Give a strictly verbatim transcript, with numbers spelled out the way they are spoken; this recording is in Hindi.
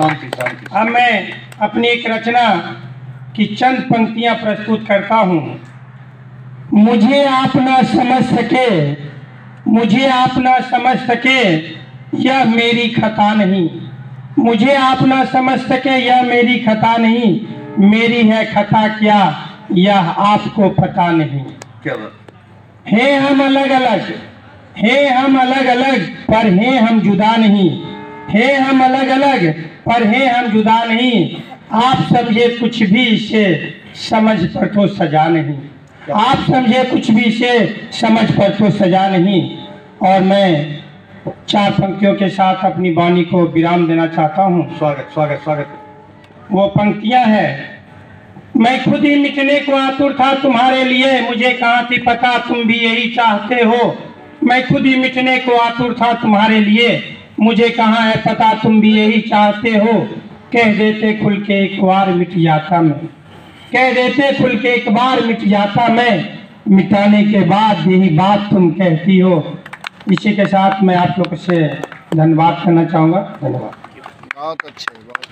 शांति शांति। अब मैं अपनी एक रचना की चंद पंक्तियां प्रस्तुत करता हूं। मुझे आप ना समझ सके, मुझे आप ना समझ सके, यह मेरी खता नहीं। मुझे आप ना समझ सके, यह मेरी खता नहीं। मेरी है खता क्या, यह आपको पता नहीं। क्या बात। हैं हम अलग अलग, हैं हम अलग अलग, पर हैं हम जुदा नहीं। हैं हम अलग अलग, पर हैं हम जुदा नहीं। आप समझे कुछ भी इसे, समझ पर तो सजा नहीं। आप समझे कुछ भी इसे, समझ पर तो सजा नहीं। और मैं चार पंक्तियों के साथ अपनी वाणी को विराम देना चाहता हूँ। स्वागत स्वागत स्वागत। वो पंक्तियां हैं। मैं खुद ही मिटने को आतुर था तुम्हारे लिए, मुझे कहाँ थी पता तुम भी यही चाहते हो। मैं खुद ही मिटने को आतुर था तुम्हारे लिए, मुझे कहाँ है पता तुम भी यही चाहते हो। कह देते खुल के एक बार मिट जाता मैं, कह देते खुल के एक बार मिट जाता मैं। मिटाने के बाद यही बात तुम कहती हो। इसी के साथ मैं आप लोग से धन्यवाद करना चाहूँगा। धन्यवाद। बहुत अच्छे बहुत